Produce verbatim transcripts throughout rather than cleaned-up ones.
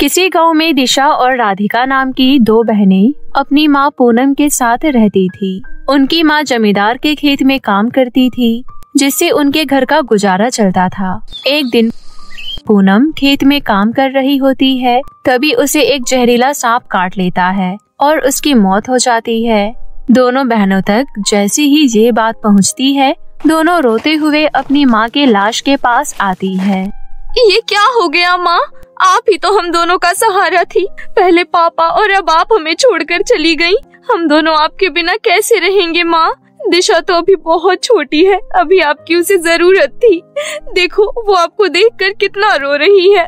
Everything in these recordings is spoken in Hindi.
किसी गांव में दिशा और राधिका नाम की दो बहनें अपनी माँ पूनम के साथ रहती थी। उनकी माँ जमींदार के खेत में काम करती थी, जिससे उनके घर का गुजारा चलता था। एक दिन पूनम खेत में काम कर रही होती है, तभी उसे एक जहरीला सांप काट लेता है और उसकी मौत हो जाती है। दोनों बहनों तक जैसे ही ये बात पहुंचती है, दोनों रोते हुए अपनी माँ के लाश के पास आती है। ये क्या हो गया माँ? आप ही तो हम दोनों का सहारा थी। पहले पापा और अब आप हमें छोड़कर चली गई। हम दोनों आपके बिना कैसे रहेंगे माँ? दिशा तो अभी बहुत छोटी है, अभी आपकी उसे जरूरत थी। देखो वो आपको देखकर कितना रो रही है।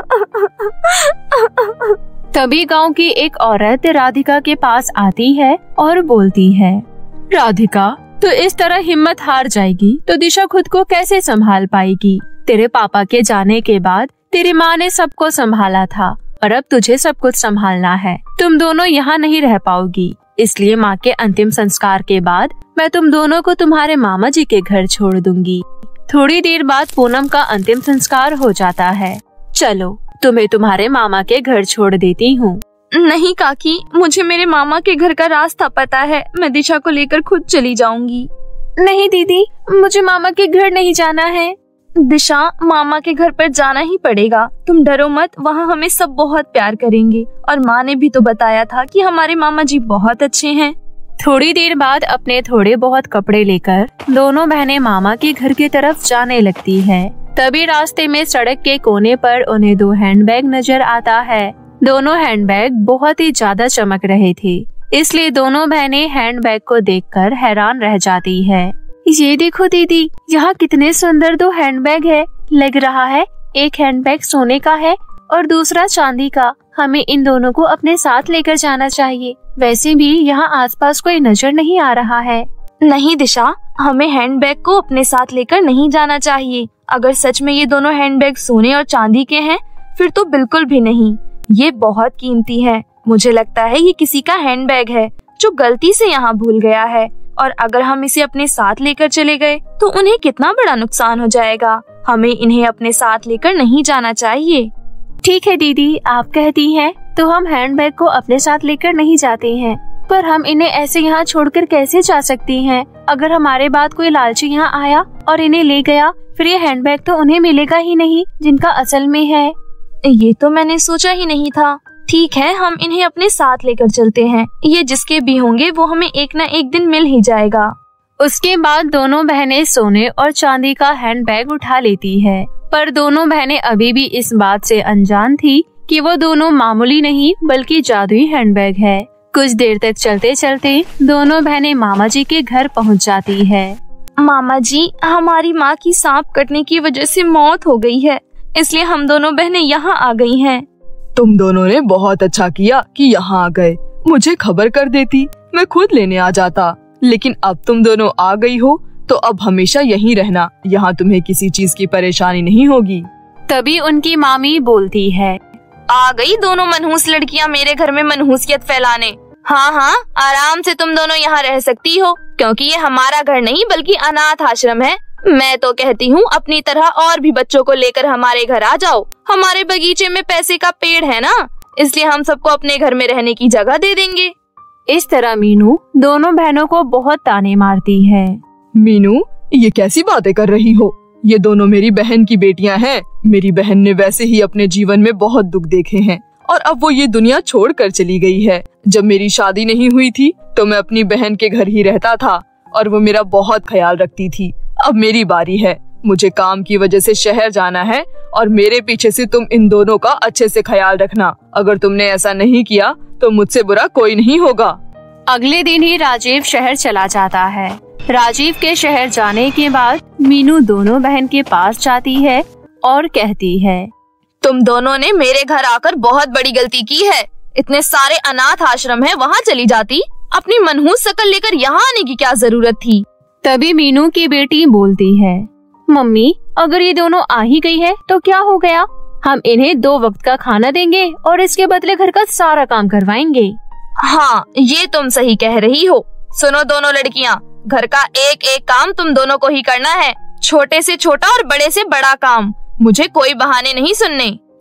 तभी गांव की एक औरत राधिका के पास आती है और बोलती है, राधिका, तो इस तरह हिम्मत हार जाएगी तो दिशा खुद को कैसे संभाल पाएगी? तेरे पापा के जाने के बाद तेरी माँ ने सबको संभाला था और अब तुझे सब कुछ संभालना है। तुम दोनों यहाँ नहीं रह पाओगी, इसलिए माँ के अंतिम संस्कार के बाद मैं तुम दोनों को तुम्हारे मामा जी के घर छोड़ दूंगी। थोड़ी देर बाद पूनम का अंतिम संस्कार हो जाता है। चलो, तुम्हें तुम्हारे मामा के घर छोड़ देती हूँ। नहीं काकी, मुझे मेरे मामा के घर का रास्ता पता है। मैं दिशा को लेकर खुद चली जाऊंगी। नहीं दीदी, मुझे मामा के घर नहीं जाना है। दिशा, मामा के घर पर जाना ही पड़ेगा। तुम डरो मत, वहाँ हमें सब बहुत प्यार करेंगे और माँ ने भी तो बताया था कि हमारे मामा जी बहुत अच्छे हैं। थोड़ी देर बाद अपने थोड़े बहुत कपड़े लेकर दोनों बहनें मामा के घर की तरफ जाने लगती है। तभी रास्ते में सड़क के कोने पर उन्हें दो हैंडबैग नजर आता है। दोनों हैंडबैग बहुत ही ज्यादा चमक रहे थे, इसलिए दोनों बहनें हैंडबैग को देखकर हैरान रह जाती है। ये देखो दीदी, यहाँ कितने सुंदर दो हैंडबैग है। लग रहा है एक हैंडबैग सोने का है और दूसरा चांदी का। हमें इन दोनों को अपने साथ लेकर जाना चाहिए। वैसे भी यहाँ आसपास कोई नजर नहीं आ रहा है। नहीं दिशा, हमें हैंडबैग को अपने साथ लेकर नहीं जाना चाहिए। अगर सच में ये दोनों हैंडबैग सोने और चांदी के हैं, फिर तो बिल्कुल भी नहीं। ये बहुत कीमती है। मुझे लगता है ये किसी का हैंडबैग है जो गलती से यहाँ भूल गया है, और अगर हम इसे अपने साथ लेकर चले गए तो उन्हें कितना बड़ा नुकसान हो जाएगा। हमें इन्हें अपने साथ लेकर नहीं जाना चाहिए। ठीक है दीदी, आप कहती हैं तो हम हैंडबैग को अपने साथ लेकर नहीं जाते हैं, पर हम इन्हें ऐसे यहाँ छोड़कर कैसे जा सकती हैं? अगर हमारे बाद कोई लालची यहाँ आया और इन्हें ले गया, फिर ये हैंडबैग तो उन्हें मिलेगा ही नहीं जिनका असल में है। ये तो मैंने सोचा ही नहीं था। ठीक है, हम इन्हें अपने साथ लेकर चलते हैं। ये जिसके भी होंगे वो हमें एक न एक दिन मिल ही जाएगा। उसके बाद दोनों बहनें सोने और चांदी का हैंडबैग उठा लेती है, पर दोनों बहनें अभी भी इस बात से अनजान थी कि वो दोनों मामूली नहीं बल्कि जादुई हैंडबैग है। कुछ देर तक चलते चलते दोनों बहनें मामा जी के घर पहुंच जाती है। मामा जी, हमारी माँ की सांप कटने की वजह से मौत हो गई है, इसलिए हम दोनों बहनें यहाँ आ गई हैं। तुम दोनों ने बहुत अच्छा किया कि यहाँ आ गए। मुझे खबर कर देती, मैं खुद लेने आ जाता। लेकिन अब तुम दोनों आ गई हो तो अब हमेशा यहीं रहना। यहाँ तुम्हें किसी चीज की परेशानी नहीं होगी। तभी उनकी मामी बोलती है, आ गई दोनों मनहूस लड़कियाँ मेरे घर में मनहूसियत फैलाने। हाँ हाँ, आराम से तुम दोनों यहाँ रह सकती हो, क्योंकि ये हमारा घर नहीं बल्कि अनाथ आश्रम है। मैं तो कहती हूँ अपनी तरह और भी बच्चों को लेकर हमारे घर आ जाओ। हमारे बगीचे में पैसे का पेड़ है ना, इसलिए हम सबको अपने घर में रहने की जगह दे देंगे। इस तरह मीनू दोनों बहनों को बहुत ताने मारती है। मीनू, ये कैसी बातें कर रही हो? ये दोनों मेरी बहन की बेटियां हैं। मेरी बहन ने वैसे ही अपने जीवन में बहुत दुख देखे हैं और अब वो ये दुनिया छोड़ कर चली गई है। जब मेरी शादी नहीं हुई थी तो मैं अपनी बहन के घर ही रहता था और वो मेरा बहुत ख्याल रखती थी। अब मेरी बारी है, मुझे काम की वजह से शहर जाना है और मेरे पीछे से तुम इन दोनों का अच्छे से ख्याल रखना। अगर तुमने ऐसा नहीं किया तो मुझसे बुरा कोई नहीं होगा। अगले दिन ही राजीव शहर चला जाता है। राजीव के शहर जाने के बाद मीनू दोनों बहन के पास जाती है और कहती है, तुम दोनों ने मेरे घर आकर बहुत बड़ी गलती की है। इतने सारे अनाथ आश्रम है, वहाँ चली जाती। अपनी मनहूस शकल लेकर यहाँ आने की क्या जरूरत थी? तभी मीनू की बेटी बोलती है, मम्मी, अगर ये दोनों आ ही गई है तो क्या हो गया? हम इन्हें दो वक्त का खाना देंगे और इसके बदले घर का सारा काम करवाएंगे। हाँ, ये तुम सही कह रही हो। सुनो दोनों लड़कियाँ, घर का एक एक काम तुम दोनों को ही करना है, छोटे से छोटा और बड़े से बड़ा काम। मुझे कोई बहाने नहीं सुनने।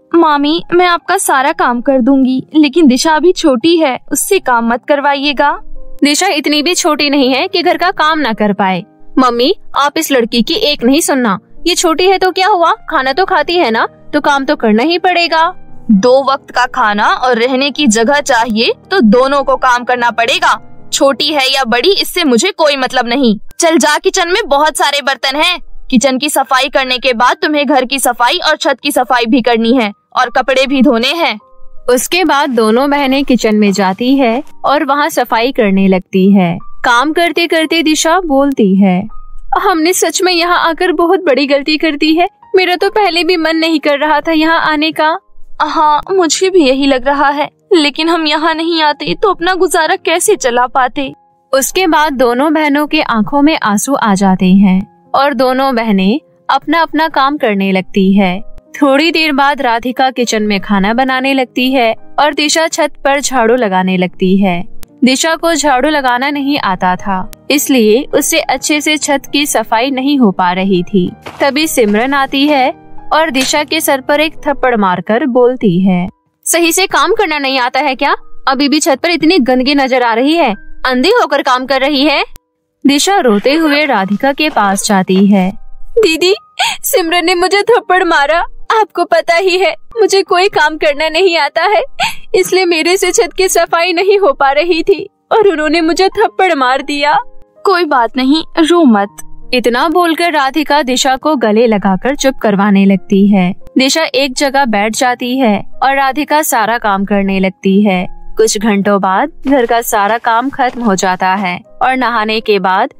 मामी, मैं आपका सारा काम कर दूंगी, लेकिन दिशा अभी छोटी है, उससे काम मत करवाइएगा। दिशा इतनी भी छोटी नहीं है कि घर का काम ना कर पाए। मम्मी, आप इस लड़की की एक नहीं सुनना। ये छोटी है तो क्या हुआ, खाना तो खाती है ना, तो काम तो करना ही पड़ेगा। दो वक्त का खाना और रहने की जगह चाहिए तो दोनों को काम करना पड़ेगा। छोटी है या बड़ी, इससे मुझे कोई मतलब नहीं। चल जा, किचन में बहुत सारे बर्तन हैं। किचन की सफाई करने के बाद तुम्हें घर की सफाई और छत की सफाई भी करनी है और कपड़े भी धोने हैं। उसके बाद दोनों बहनें किचन में जाती है और वहाँ सफाई करने लगती है। काम करते करते दिशा बोलती है, हमने सच में यहाँ आकर बहुत बड़ी गलती कर दी है। मेरा तो पहले भी मन नहीं कर रहा था यहाँ आने का। हाँ, मुझे भी यही लग रहा है, लेकिन हम यहाँ नहीं आते तो अपना गुजारा कैसे चला पाते। उसके बाद दोनों बहनों के आंखों में आंसू आ जाते हैं और दोनों बहनें अपना अपना काम करने लगती है। थोड़ी देर बाद राधिका किचन में खाना बनाने लगती है और दिशा छत पर झाड़ू लगाने लगती है। दिशा को झाड़ू लगाना नहीं आता था, इसलिए उससे अच्छे से छत की सफाई नहीं हो पा रही थी। तभी सिमरन आती है और दिशा के सर पर एक थप्पड़ मारकर बोलती है, सही से काम करना नहीं आता है क्या? अभी भी छत पर इतनी गंदगी नजर आ रही है, अंधी होकर काम कर रही है। दिशा रोते हुए राधिका के पास जाती है। दीदी, सिमरन ने मुझे थप्पड़ मारा। आपको पता ही है मुझे कोई काम करना नहीं आता है, इसलिए मेरे से छत की सफाई नहीं हो पा रही थी और उन्होंने मुझे थप्पड़ मार दिया। कोई बात नहीं, रो मत। इतना बोलकर राधिका दिशा को गले लगाकर चुप करवाने लगती है। दिशा एक जगह बैठ जाती है और राधिका सारा काम करने लगती है। कुछ घंटों बाद घर का सारा काम खत्म हो जाता है और नहाने के बाद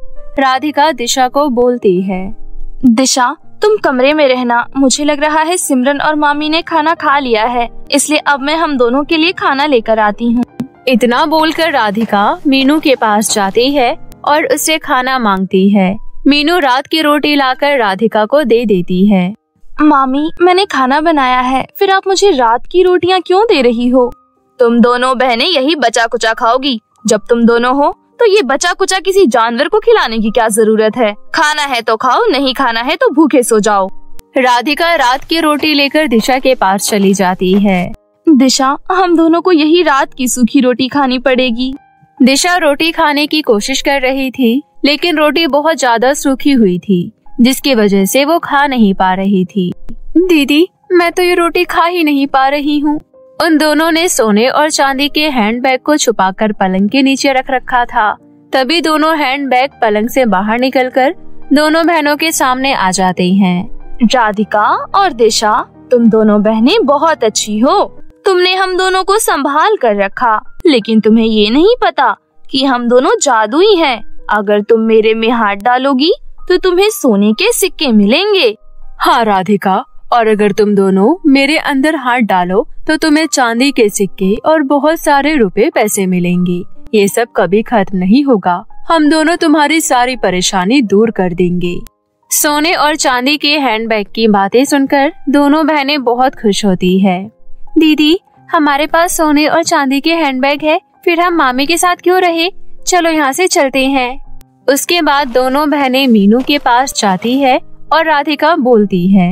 राधिका दिशा को बोलती है, दिशा, तुम कमरे में रहना। मुझे लग रहा है सिमरन और मामी ने खाना खा लिया है, इसलिए अब मैं हम दोनों के लिए खाना लेकर आती हूँ। इतना बोलकर राधिका मीनू के पास जाती है और उससे खाना मांगती है। मीनू रात की रोटी लाकर राधिका को दे देती है। मामी, मैंने खाना बनाया है, फिर आप मुझे रात की रोटियां क्यों दे रही हो? तुम दोनों बहनें यही बचा कुचा खाओगी। जब तुम दोनों हो तो ये बचा कुचा किसी जानवर को खिलाने की क्या जरूरत है? खाना है तो खाओ, नहीं खाना है तो भूखे सो जाओ। राधिका रात की रोटी लेकर दिशा के पास चली जाती है। दिशा, हम दोनों को यही रात की सूखी रोटी खानी पड़ेगी। दिशा रोटी खाने की कोशिश कर रही थी, लेकिन रोटी बहुत ज्यादा सूखी हुई थी, जिसकी वजह से वो खा नहीं पा रही थी। दीदी, मैं तो ये रोटी खा ही नहीं पा रही हूँ। उन दोनों ने सोने और चांदी के हैंडबैग को छुपाकर पलंग के नीचे रख रखा था। तभी दोनों हैंडबैग पलंग से बाहर निकलकर दोनों बहनों के सामने आ जाते हैं। राधिका और दिशा, तुम दोनों बहनें बहुत अच्छी हो। तुमने हम दोनों को संभाल कर रखा, लेकिन तुम्हें ये नहीं पता कि हम दोनों जादुई हैं। अगर तुम मेरे में हाथ डालोगी तो तुम्हें सोने के सिक्के मिलेंगे। हाँ राधिका, और अगर तुम दोनों मेरे अंदर हाथ डालो तो तुम्हें चांदी के सिक्के और बहुत सारे रुपए पैसे मिलेंगे। ये सब कभी खत्म नहीं होगा। हम दोनों तुम्हारी सारी परेशानी दूर कर देंगे। सोने और चांदी के हैंडबैग की बातें सुनकर दोनों बहनें बहुत खुश होती है। दीदी, हमारे पास सोने और चांदी के हैंडबैग है, फिर हम मामी के साथ क्यों रहे? चलो यहाँ से चलते हैं। उसके बाद दोनों बहनें मीनू के पास जाती है और राधिका बोलती है,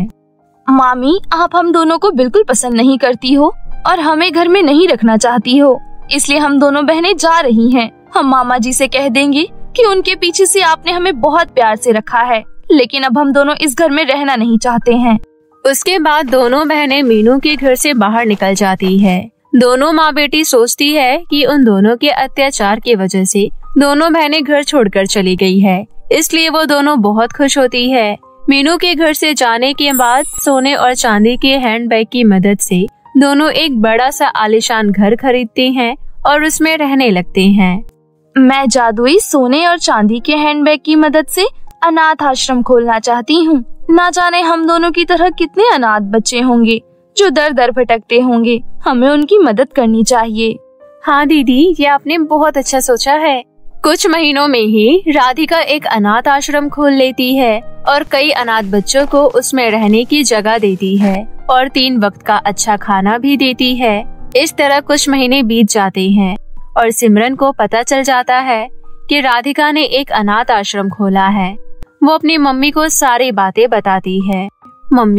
मामी, आप हम दोनों को बिल्कुल पसंद नहीं करती हो और हमें घर में नहीं रखना चाहती हो, इसलिए हम दोनों बहनें जा रही हैं। हम मामा जी से कह देंगे कि उनके पीछे से आपने हमें बहुत प्यार से रखा है, लेकिन अब हम दोनों इस घर में रहना नहीं चाहते हैं। उसके बाद दोनों बहनें मीनू के घर से बाहर निकल जाती है। दोनों माँ बेटी सोचती है कि उन दोनों के अत्याचार की वजह से दोनों बहनें घर छोड़कर चली गई है, इसलिए वो दोनों बहुत खुश होती है। मीनू के घर से जाने के बाद सोने और चांदी के हैंडबैग की मदद से दोनों एक बड़ा सा आलीशान घर खरीदते हैं और उसमें रहने लगते हैं। मैं जादुई सोने और चांदी के हैंडबैग की मदद से अनाथ आश्रम खोलना चाहती हूँ। ना जाने हम दोनों की तरह कितने अनाथ बच्चे होंगे जो दर दर भटकते होंगे। हमें उनकी मदद करनी चाहिए। हाँ दीदी, ये आपने बहुत अच्छा सोचा है। कुछ महीनों में ही राधिका एक अनाथ आश्रम खोल लेती है और कई अनाथ बच्चों को उसमें रहने की जगह देती है और तीन वक्त का अच्छा खाना भी देती है। इस तरह कुछ महीने बीत जाते हैं और सिमरन को पता चल जाता है कि राधिका ने एक अनाथ आश्रम खोला है। वो अपनी मम्मी को सारी बातें बताती है। मम्मी,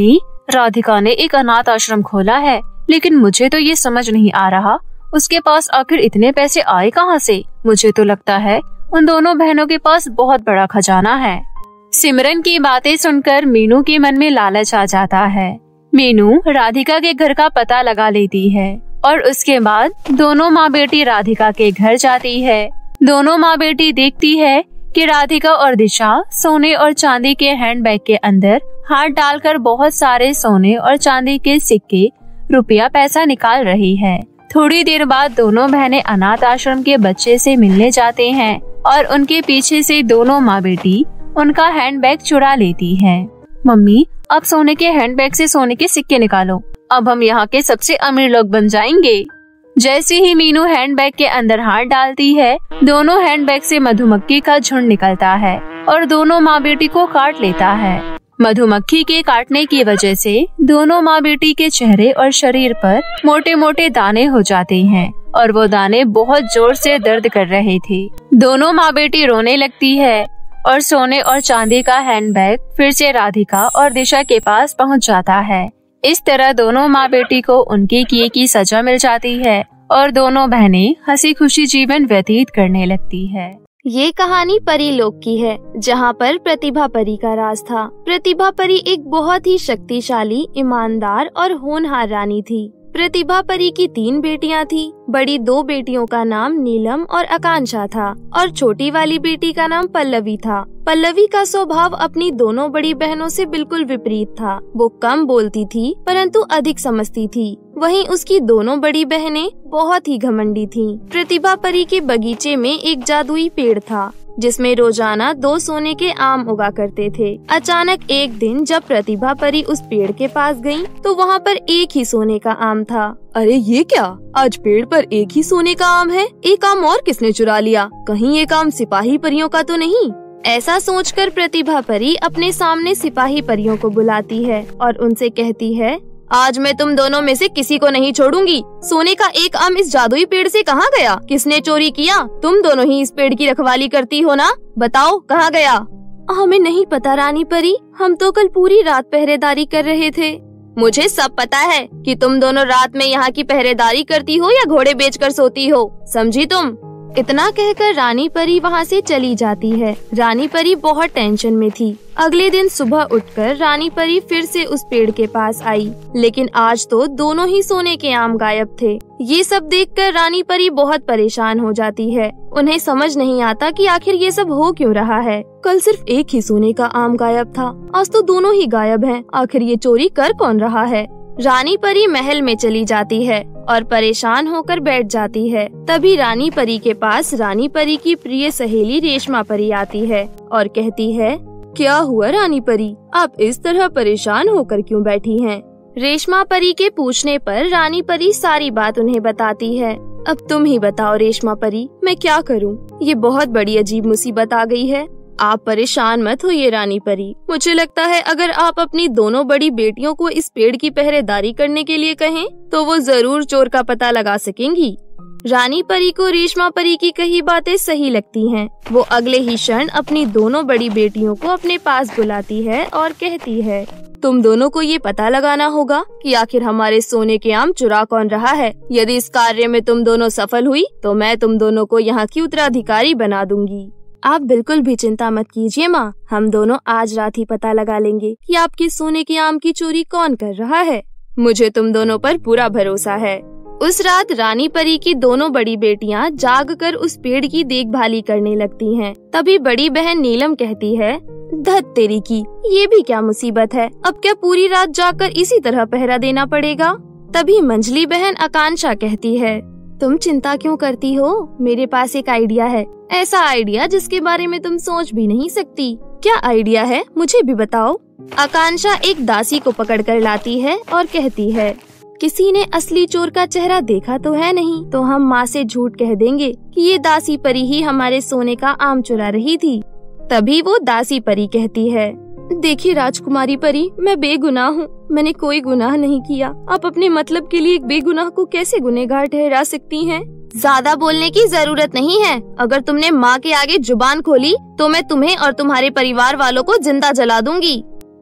राधिका ने एक अनाथ आश्रम खोला है, लेकिन मुझे तो ये समझ नहीं आ रहा उसके पास आखिर इतने पैसे आए कहाँ से। मुझे तो लगता है उन दोनों बहनों के पास बहुत बड़ा खजाना है। सिमरन की बातें सुनकर मीनू के मन में लालच आ जाता है। मीनू राधिका के घर का पता लगा लेती है और उसके बाद दोनों माँ बेटी राधिका के घर जाती है। दोनों माँ बेटी देखती है कि राधिका और दिशा सोने और चांदी के हैंडबैग के अंदर हाथ डालकर बहुत सारे सोने और चांदी के सिक्के, रुपया पैसा निकाल रही है। थोड़ी देर बाद दोनों बहनें अनाथ आश्रम के बच्चे से मिलने जाते हैं और उनके पीछे से दोनों माँ बेटी उनका हैंडबैग चुरा लेती है। मम्मी, अब सोने के हैंडबैग से सोने के सिक्के निकालो, अब हम यहाँ के सबसे अमीर लोग बन जाएंगे। जैसे ही मीनू हैंडबैग के अंदर हाथ डालती है, दोनों हैंडबैग से मधुमक्खी का झुंड निकलता है और दोनों माँ बेटी को काट लेता है। मधुमक्खी के काटने की वजह से दोनों माँ बेटी के चेहरे और शरीर पर मोटे मोटे दाने हो जाते हैं और वो दाने बहुत जोर से दर्द कर रहे थे। दोनों माँ बेटी रोने लगती है और सोने और चांदी का हैंडबैग फिर से राधिका और दिशा के पास पहुंच जाता है। इस तरह दोनों माँ बेटी को उनके किए की सजा मिल जाती है और दोनों बहनें हंसी खुशी जीवन व्यतीत करने लगती है। ये कहानी परी लोक की है, जहाँ पर प्रतिभा परी का राज था। प्रतिभा परी एक बहुत ही शक्तिशाली, ईमानदार और होनहार रानी थी। प्रतिभा परी की तीन बेटियां थी। बड़ी दो बेटियों का नाम नीलम और आकांक्षा था और छोटी वाली बेटी का नाम पल्लवी था। पल्लवी का स्वभाव अपनी दोनों बड़ी बहनों से बिल्कुल विपरीत था। वो कम बोलती थी परंतु अधिक समझती थी। वहीं उसकी दोनों बड़ी बहनें बहुत ही घमंडी थीं। प्रतिभा परी के बगीचे में एक जादुई पेड़ था जिसमें रोजाना दो सोने के आम उगा करते थे। अचानक एक दिन जब प्रतिभा परी उस पेड़ के पास गई तो वहाँ पर एक ही सोने का आम था। अरे ये क्या, आज पेड़ पर एक ही सोने का आम है? एक आम और किसने चुरा लिया? कहीं एक आम सिपाही परियों का तो नहीं? ऐसा सोचकर प्रतिभा परी अपने सामने सिपाही परियों को बुलाती है और उनसे कहती है, आज मैं तुम दोनों में से किसी को नहीं छोड़ूंगी। सोने का एक आम इस जादुई पेड़ से कहाँ गया? किसने चोरी किया? तुम दोनों ही इस पेड़ की रखवाली करती हो ना? बताओ कहाँ गया? हमें नहीं पता रानी परी, हम तो कल पूरी रात पहरेदारी कर रहे थे। मुझे सब पता है कि तुम दोनों रात में यहाँ की पहरेदारी करती हो या घोड़े बेचकर सोती हो, समझी तुम? इतना कहकर रानी परी वहाँ से चली जाती है। रानी परी बहुत टेंशन में थी। अगले दिन सुबह उठकर रानी परी फिर से उस पेड़ के पास आई, लेकिन आज तो दोनों ही सोने के आम गायब थे। ये सब देखकर रानी परी बहुत परेशान हो जाती है। उन्हें समझ नहीं आता कि आखिर ये सब हो क्यों रहा है। कल सिर्फ एक ही सोने का आम गायब था, आज तो दोनों ही गायब हैं। आखिर ये चोरी कर कौन रहा है? रानी परी महल में चली जाती है और परेशान होकर बैठ जाती है। तभी रानी परी के पास रानी परी की प्रिय सहेली रेशमा परी आती है और कहती है, क्या हुआ रानी परी, आप इस तरह परेशान होकर क्यों बैठी हैं? रेशमा परी के पूछने पर रानी परी सारी बात उन्हें बताती है। अब तुम ही बताओ रेशमा परी, मैं क्या करूं? ये बहुत बड़ी अजीब मुसीबत आ गई है। आप परेशान मत होइए रानी परी, मुझे लगता है अगर आप अपनी दोनों बड़ी बेटियों को इस पेड़ की पहरेदारी करने के लिए कहें तो वो जरूर चोर का पता लगा सकेंगी। रानी परी को रेशमा परी की कही बातें सही लगती हैं। वो अगले ही क्षण अपनी दोनों बड़ी बेटियों को अपने पास बुलाती है और कहती है, तुम दोनों को ये पता लगाना होगा कि आखिर हमारे सोने के आम चुरा कौन रहा है। यदि इस कार्य में तुम दोनों सफल हुई तो मैं तुम दोनों को यहाँ की उत्तराधिकारी बना दूंगी। आप बिल्कुल भी चिंता मत कीजिए माँ, हम दोनों आज रात ही पता लगा लेंगे कि आपके सोने के आम की चोरी कौन कर रहा है। मुझे तुम दोनों पर पूरा भरोसा है। उस रात रानी परी की दोनों बड़ी बेटियां जागकर उस पेड़ की देखभाली करने लगती हैं। तभी बड़ी बहन नीलम कहती है, धत तेरी की, ये भी क्या मुसीबत है, अब क्या पूरी रात जागकर इसी तरह पहरा देना पड़ेगा? तभी मंझली बहन आकांक्षा कहती है, तुम चिंता क्यों करती हो, मेरे पास एक आइडिया है, ऐसा आइडिया जिसके बारे में तुम सोच भी नहीं सकती। क्या आइडिया है, मुझे भी बताओ। आकांक्षा एक दासी को पकड़ कर लाती है और कहती है, किसी ने असली चोर का चेहरा देखा तो है नहीं, तो हम माँ से झूठ कह देंगे कि ये दासी परी ही हमारे सोने का आम चुरा रही थी। तभी वो दासी परी कहती है, देखिए राजकुमारी परी, मैं बेगुनाह हूँ, मैंने कोई गुनाह नहीं किया। आप अपने मतलब के लिए एक बेगुनाह को कैसे गुनहगार ठहरा सकती हैं? ज्यादा बोलने की जरूरत नहीं है। अगर तुमने माँ के आगे जुबान खोली तो मैं तुम्हें और तुम्हारे परिवार वालों को जिंदा जला दूंगी।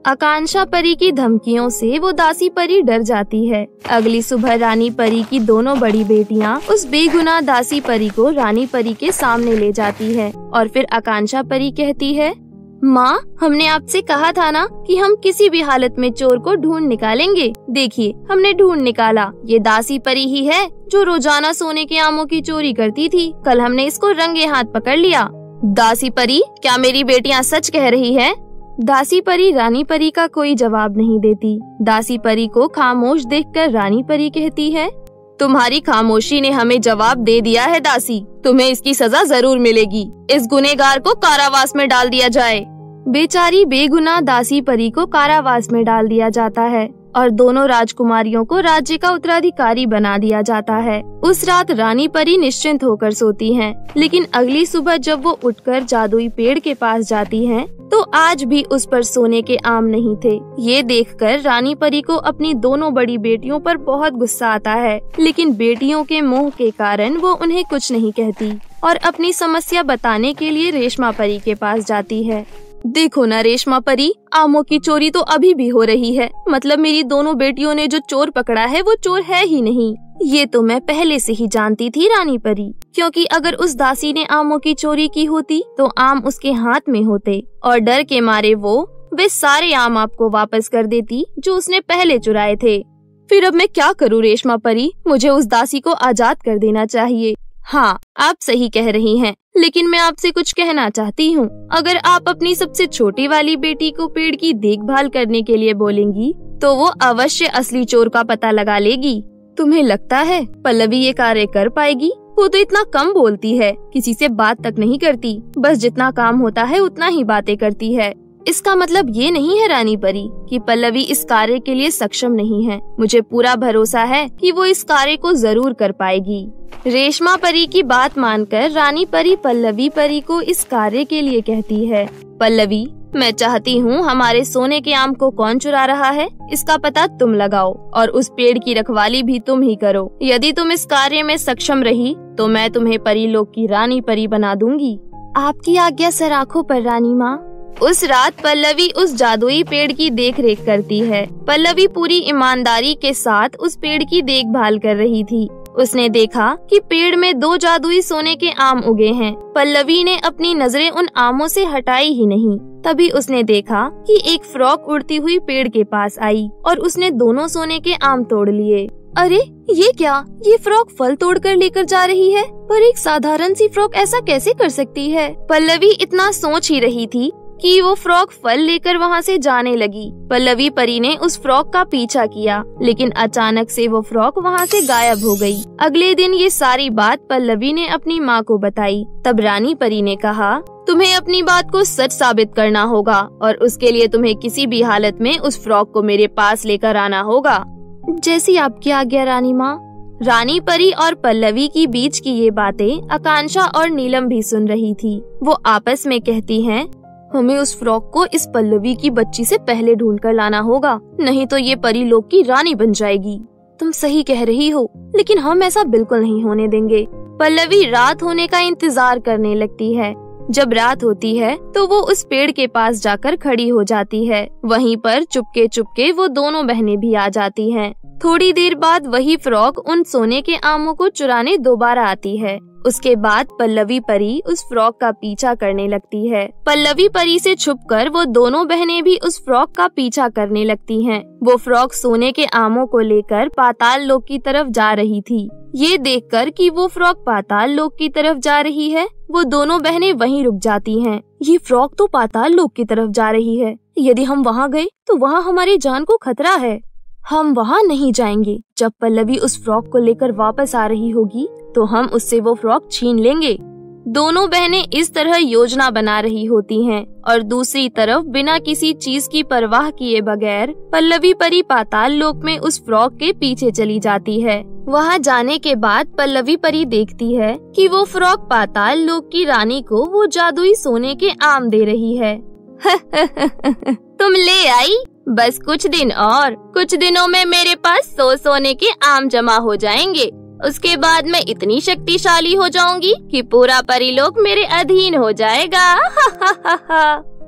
आकांक्षा परी की धमकियों से वो दासी परी डर जाती है। अगली सुबह रानी परी की दोनों बड़ी बेटियां उस बेगुनाह दासी परी को रानी परी के सामने ले जाती है और फिर आकांक्षा परी कहती है, माँ, हमने आपसे कहा था ना कि हम किसी भी हालत में चोर को ढूंढ निकालेंगे। देखिए, हमने ढूंढ निकाला। ये दासी परी ही है जो रोजाना सोने के आमों की चोरी करती थी। कल हमने इसको रंगे हाथ पकड़ लिया। दासी परी, क्या मेरी बेटियाँ सच कह रही है? दासी परी रानी परी का कोई जवाब नहीं देती। दासी परी को खामोश देखकर रानी परी कहती है, तुम्हारी खामोशी ने हमें जवाब दे दिया है दासी। तुम्हें इसकी सजा जरूर मिलेगी। इस गुनहगार को कारावास में डाल दिया जाए। बेचारी बेगुनाह दासी परी को कारावास में डाल दिया जाता है और दोनों राजकुमारियों को राज्य का उत्तराधिकारी बना दिया जाता है। उस रात रानी परी निश्चिंत होकर सोती हैं, लेकिन अगली सुबह जब वो उठकर जादुई पेड़ के पास जाती हैं, तो आज भी उस पर सोने के आम नहीं थे। ये देखकर रानी परी को अपनी दोनों बड़ी बेटियों पर बहुत गुस्सा आता है, लेकिन बेटियों के मोह के कारण वो उन्हें कुछ नहीं कहती और अपनी समस्या बताने के लिए रेशमा परी के पास जाती है। देखो ना रेशमा परी, आमों की चोरी तो अभी भी हो रही है। मतलब मेरी दोनों बेटियों ने जो चोर पकड़ा है वो चोर है ही नहीं। ये तो मैं पहले से ही जानती थी रानी परी, क्योंकि अगर उस दासी ने आमों की चोरी की होती तो आम उसके हाथ में होते और डर के मारे वो वे सारे आम आपको वापस कर देती जो उसने पहले चुराए थे। फिर अब मैं क्या करूँ रेशमा परी? मुझे उस दासी को आजाद कर देना चाहिए। हाँ, आप सही कह रही हैं, लेकिन मैं आपसे कुछ कहना चाहती हूँ। अगर आप अपनी सबसे छोटी वाली बेटी को पेड़ की देखभाल करने के लिए बोलेंगी, तो वो अवश्य असली चोर का पता लगा लेगी। तुम्हें लगता है पल्लवी ये कार्य कर पाएगी? वो तो इतना कम बोलती है, किसी से बात तक नहीं करती, बस जितना काम होता है उतना ही बातें करती है। इसका मतलब ये नहीं है रानी परी कि पल्लवी इस कार्य के लिए सक्षम नहीं है। मुझे पूरा भरोसा है कि वो इस कार्य को जरूर कर पाएगी। रेशमा परी की बात मानकर रानी परी पल्लवी परी को इस कार्य के लिए कहती है, पल्लवी, मैं चाहती हूँ हमारे सोने के आम को कौन चुरा रहा है इसका पता तुम लगाओ और उस पेड़ की रखवाली भी तुम ही करो। यदि तुम इस कार्य में सक्षम रही तो मैं तुम्हें परीलोक की रानी परी बना दूंगी। आपकी आज्ञा सर आंखों पर रानी माँ। उस रात पल्लवी उस जादुई पेड़ की देख रेख करती है। पल्लवी पूरी ईमानदारी के साथ उस पेड़ की देखभाल कर रही थी। उसने देखा कि पेड़ में दो जादुई सोने के आम उगे हैं। पल्लवी ने अपनी नजरें उन आमों से हटाई ही नहीं। तभी उसने देखा कि एक फ्रॉक उड़ती हुई पेड़ के पास आई और उसने दोनों सोने के आम तोड़ लिए। अरे ये क्या? ये फ्रॉक फल तोड़कर लेकर जा रही है, पर एक साधारण सी फ्रॉक ऐसा कैसे कर सकती है? पल्लवी इतना सोच ही रही थी कि वो फ्रॉक फल लेकर वहाँ से जाने लगी। पल्लवी परी ने उस फ्रॉक का पीछा किया, लेकिन अचानक से वो फ्रॉक वहाँ से गायब हो गई। अगले दिन ये सारी बात पल्लवी ने अपनी माँ को बताई। तब रानी परी ने कहा, तुम्हें अपनी बात को सच साबित करना होगा और उसके लिए तुम्हें किसी भी हालत में उस फ्रॉक को मेरे पास लेकर आना होगा। जैसी आपकी आज्ञा रानी माँ। रानी परी और पल्लवी की बीच की ये बातें आकांक्षा और नीलम भी सुन रही थी। वो आपस में कहती हैं, हमें उस फ्रॉक को इस पल्लवी की बच्ची से पहले ढूंढ कर लाना होगा, नहीं तो ये परी लोक की रानी बन जाएगी। तुम सही कह रही हो, लेकिन हम ऐसा बिल्कुल नहीं होने देंगे। पल्लवी रात होने का इंतजार करने लगती है। जब रात होती है तो वो उस पेड़ के पास जाकर खड़ी हो जाती है। वहीं पर चुपके चुपके वो दोनों बहनें भी आ जाती हैं। थोड़ी देर बाद वही फ्रॉक उन सोने के आमों को चुराने दोबारा आती है। उसके बाद पल्लवी परी उस फ्रॉक का पीछा करने लगती है। पल्लवी परी से छुपकर वो दोनों बहनें भी उस फ्रॉक का पीछा करने लगती हैं। वो फ्रॉक सोने के आमों को लेकर पाताल लोक की तरफ जा रही थी। ये देखकर कि वो फ्रॉक पाताल लोक की तरफ जा रही है, वो दोनों बहनें वहीं रुक जाती हैं। ये फ्रॉक तो पाताल लोक की तरफ जा रही है। यदि हम वहाँ गए तो वहाँ हमारी जान को खतरा है। हम वहाँ नहीं जाएंगे। जब पल्लवी उस फ्रॉक को लेकर वापस आ रही होगी तो हम उससे वो फ्रॉक छीन लेंगे। दोनों बहनें इस तरह योजना बना रही होती हैं और दूसरी तरफ बिना किसी चीज की परवाह किए बगैर पल्लवी परी पाताल लोक में उस फ्रॉक के पीछे चली जाती है। वहाँ जाने के बाद पल्लवी परी देखती है कि वो फ्रॉक पाताल लोक की रानी को वो जादुई सोने के आम दे रही है। तुम ले आई, बस कुछ दिन और, कुछ दिनों में मेरे पास सौ सोने के आम जमा हो जाएंगे। उसके बाद मैं इतनी शक्तिशाली हो जाऊंगी कि पूरा परीलोक मेरे अधीन हो जाएगा।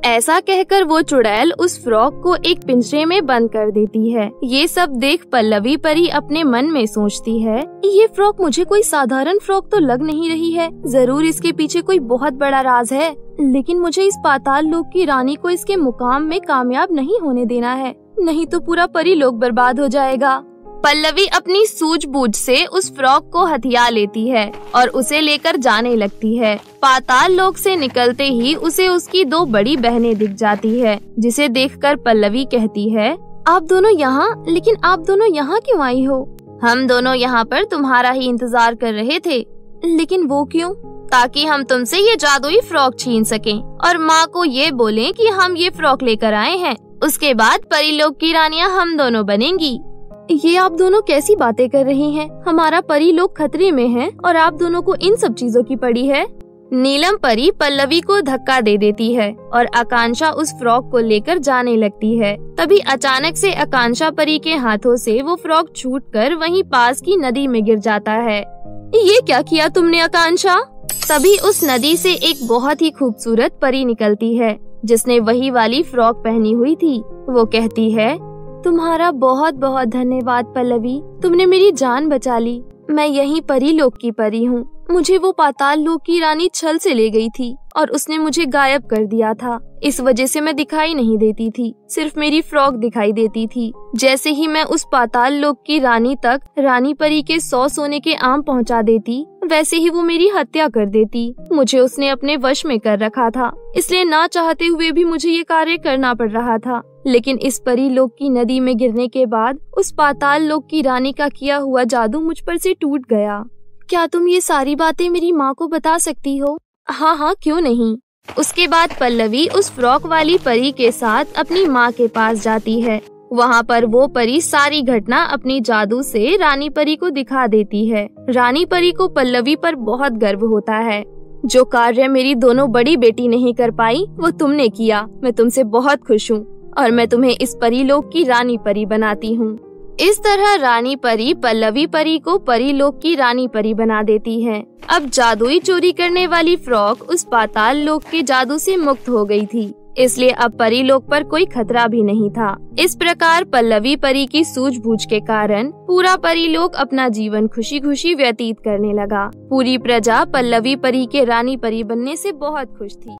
ऐसा कहकर वो चुड़ैल उस फ्रॉक को एक पिंजरे में बंद कर देती है। ये सब देख पल्लवी परी अपने मन में सोचती है, ये फ्रॉक मुझे कोई साधारण फ्रॉक तो लग नहीं रही है, जरूर इसके पीछे कोई बहुत बड़ा राज है। लेकिन मुझे इस पाताल लोक की रानी को इसके मुकाम में कामयाब नहीं होने देना है, नहीं तो पूरा परी लोक बर्बाद हो जाएगा। पल्लवी अपनी सूझबूझ से उस फ्रॉक को हथिया लेती है और उसे लेकर जाने लगती है। पाताल लोक से निकलते ही उसे उसकी दो बड़ी बहनें दिख जाती है, जिसे देखकर पल्लवी कहती है, आप दोनों यहाँ, लेकिन आप दोनों यहाँ क्यों आई हो? हम दोनों यहाँ पर तुम्हारा ही इंतजार कर रहे थे। लेकिन वो क्यों? ताकि हम तुमसे ये जादुई फ्रॉक छीन सकें और माँ को ये बोलें कि हम ये फ्रॉक लेकर आए हैं। उसके बाद परीलोक की रानियाँ हम दोनों बनेंगी। ये आप दोनों कैसी बातें कर रही हैं? हमारा परीलोक खतरे में है और आप दोनों को इन सब चीजों की पड़ी है। नीलम परी पल्लवी को धक्का दे देती है और आकांक्षा उस फ्रॉक को लेकर जाने लगती है। तभी अचानक से आकांक्षा परी के हाथों से वो फ्रॉक छूटकर वहीं पास की नदी में गिर जाता है। ये क्या किया तुमने आकांक्षा? तभी उस नदी से एक बहुत ही खूबसूरत परी निकलती है, जिसने वही वाली फ्रॉक पहनी हुई थी। वो कहती है, तुम्हारा बहुत बहुत धन्यवाद पल्लवी, तुमने मेरी जान बचा ली। मैं यही परीलोक की परी हूँ। मुझे वो पाताल लोक की रानी छल से ले गई थी और उसने मुझे गायब कर दिया था। इस वजह से मैं दिखाई नहीं देती थी, सिर्फ मेरी फ्रॉक दिखाई देती थी। जैसे ही मैं उस पाताल लोक की रानी तक रानी परी के सौ सोने के आम पहुंचा देती, वैसे ही वो मेरी हत्या कर देती। मुझे उसने अपने वश में कर रखा था, इसलिए ना चाहते हुए भी मुझे ये कार्य करना पड़ रहा था। लेकिन इस परी लोक की नदी में गिरने के बाद उस पाताल लोक की रानी का किया हुआ जादू मुझ पर से टूट गया। क्या तुम ये सारी बातें मेरी माँ को बता सकती हो? हाँ हाँ, क्यों नहीं। उसके बाद पल्लवी उस फ्रॉक वाली परी के साथ अपनी माँ के पास जाती है। वहाँ पर वो परी सारी घटना अपनी जादू से रानी परी को दिखा देती है। रानी परी को पल्लवी पर बहुत गर्व होता है। जो कार्य मेरी दोनों बड़ी बेटी नहीं कर पाई वो तुमने किया। मैं तुमसे बहुत खुश हूँ और मैं तुम्हें इस परीलोक की रानी परी बनाती हूँ। इस तरह रानी परी पल्लवी परी को परीलोक की रानी परी बना देती है। अब जादुई चोरी करने वाली फ्रॉक उस पाताल लोक के जादू से मुक्त हो गई थी, इसलिए अब परीलोक पर कोई खतरा भी नहीं था। इस प्रकार पल्लवी परी की सूझबूझ के कारण पूरा परीलोक अपना जीवन खुशी खुशी व्यतीत करने लगा। पूरी प्रजा पल्लवी परी के रानी परी बनने से बहुत खुश थी।